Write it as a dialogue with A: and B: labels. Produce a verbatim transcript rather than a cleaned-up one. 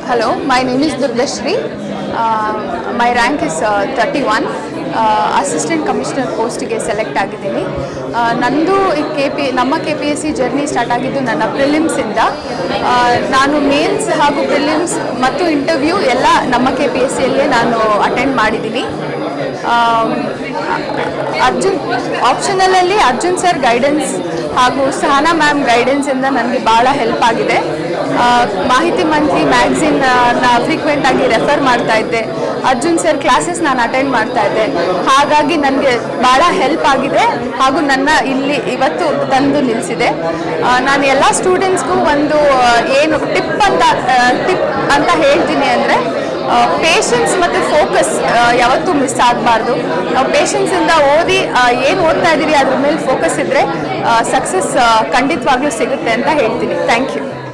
A: Hello, my name is Durgashri. Uh, my rank is uh, thirty-one. Uh, Assistant Commissioner post ಗೆ select ಆಗಿದ್ದೀನಿ. ನಂದು K P ನಮ್ಮ K P S C journey start ಆಗಿದ್ದು ನನ್ನ ಪ್ರಿಲಿಮ್ಸಿಂದ. ನಾನು mains ಹಾಗೂ prelims ಮತ್ತು ಇಂಟರ್ವ್ಯೂ ಎಲ್ಲ ನಮ್ಮ ಕೆ ಪಿ ಎಸ್ ಸಿಯಲ್ಲೇ ನಾನು ಅಟೆಂಡ್ ಮಾಡಿದ್ದೀನಿ. ಅರ್ಜುನ್ ಆಪ್ಷನಲಲ್ಲಿ ಅರ್ಜುನ್ ಸರ್ ಗೈಡೆನ್ಸ್ ಹಾಗೂ ಸಹನಾ ಮ್ಯಾಮ್ ಗೈಡೆನ್ಸಿಂದ ನನಗೆ ಭಾಳ ಹೆಲ್ಪ್ ಆಗಿದೆ. ಮಾಹಿತಿ ಮಂತ್ಲಿ ಮ್ಯಾಗ್ಝಿನ್ ನಾ ಫ್ರೀಕ್ವೆಂಟ್ ಆಗಿ ರೆಫರ್ ಮಾಡ್ತಾ ಇದ್ದೆ. ಅರ್ಜುನ್ ಸರ್ ಕ್ಲಾಸಸ್ ನಾನು ಅಟೆಂಡ್ ಮಾಡ್ತಾ ಇದ್ದೆ. ಹಾಗಾಗಿ ನನಗೆ ಭಾಳ ಹೆಲ್ಪ್ ಆಗಿದೆ ಹಾಗೂ ನನ್ನ ಇಲ್ಲಿ ಇವತ್ತು ತಂದು ನಿಲ್ಲಿಸಿದೆ. ನಾನು ಎಲ್ಲ ಸ್ಟೂಡೆಂಟ್ಸ್ಗೂ ಒಂದು ಏನು ಟಿಪ್ ಅಂತ ಟಿಪ್ ಅಂತ ಹೇಳ್ತೀನಿ ಅಂದರೆ, ಪೇಷನ್ಸ್ ಮತ್ತು ಫೋಕಸ್ ಯಾವತ್ತೂ ಮಿಸ್ ಆಗಬಾರ್ದು. ನಾವು ಪೇಷನ್ಸಿಂದ ಓದಿ ಏನು ಓದ್ತಾ ಇದ್ದೀವಿ ಅದ್ರ ಮೇಲೆ ಫೋಕಸ್ ಇದ್ದರೆ ಸಕ್ಸಸ್ ಖಂಡಿತವಾಗ್ಲೂ ಸಿಗುತ್ತೆ ಅಂತ ಹೇಳ್ತೀನಿ. Thank you.